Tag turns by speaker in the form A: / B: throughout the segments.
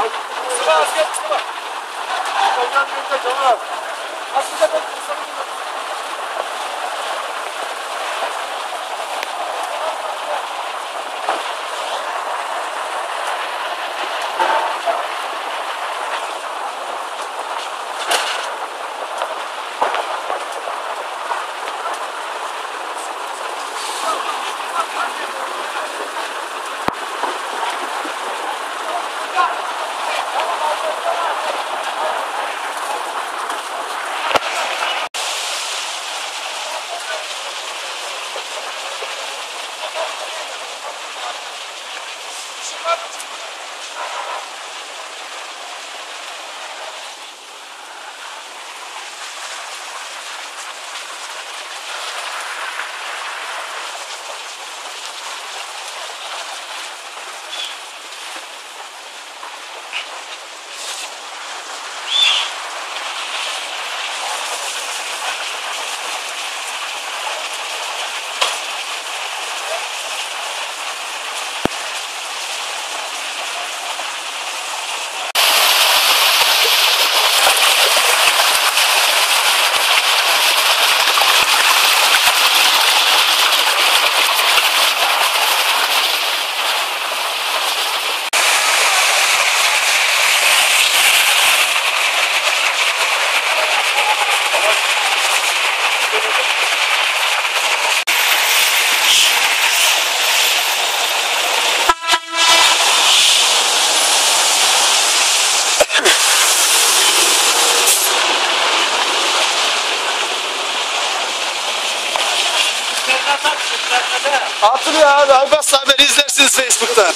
A: Sıra asker sıra. Hocam önce tamam. Aslında ben
B: atılıyor abi. Aybars haber izlersiniz Facebook'ta.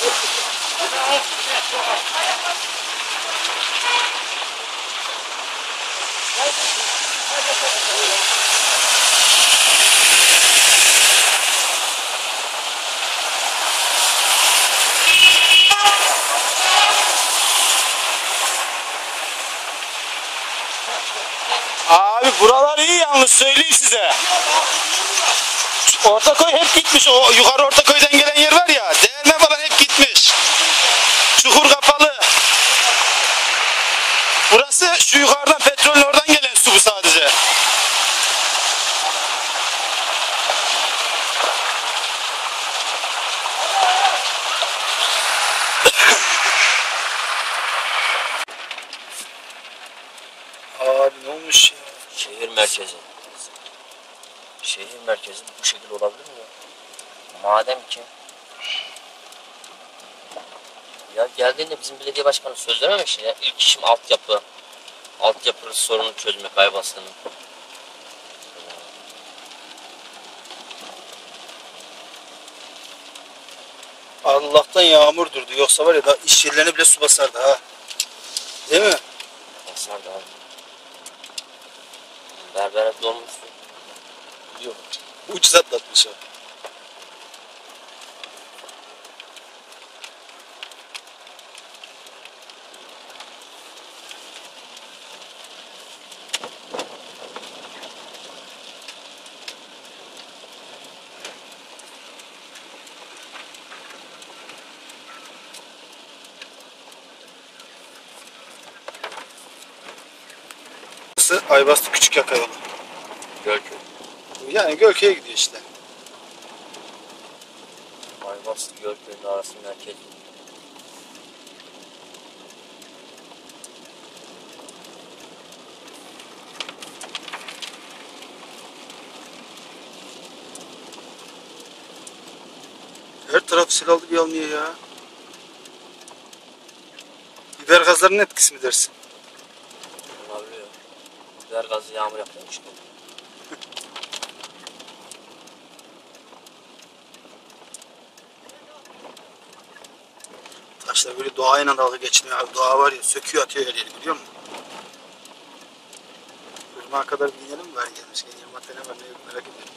B: Abi buralar iyi yalnız söyleyeyim size. Ortaköy hep gitmiş. O yukarı Ortaköy'den gelen yer var ya. Değirmen falan hep gitmiş. Çukur kapalı. Burası şu yukarıdan petrolün oradan gelen su bu sadece. Abi ne olmuş ya?
C: Şehir merkezi. Şehir merkezi bu şekilde olabilir mi ya? Madem ki ya geldiğinde bizim belediye başkanı söz vermemiş ya. İlk işim altyapı sorunu çözmek Ayvalık'ın.
B: Allah'tan yağmur durdu. Yoksa var ya da iş yerlerine bile su basardı ha. Değil mi?
C: Basardı abi. Berber hep dolmuştu.
B: Yok. Ucuz atlatmış o. Aybastı Küçükyaka yolu.
C: Gölköy.
B: Yani Gölköy'e gidiyor işte.
C: Ayvalık Gölköy'ün arası merkezi.
B: Her taraf sil aldı bir almıyor ya. Biber gazlarının etkisi mi dersin?
C: Olabiliyor. Biber gazı yağmur yapıyormuş.
B: Taşlar böyle doğayla dalga geçmiyor abi. Doğa var ya söküyor atıyor her yeri biliyor musun? Irmağa kadar bir inelim mi? Var gelmişken Irmak'ta ne var ne yok merak ediyorum.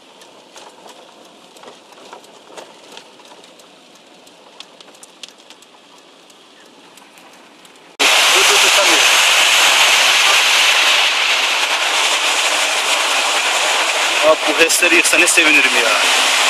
B: Abi bu HES'leri yıksa ne sevinirim ya.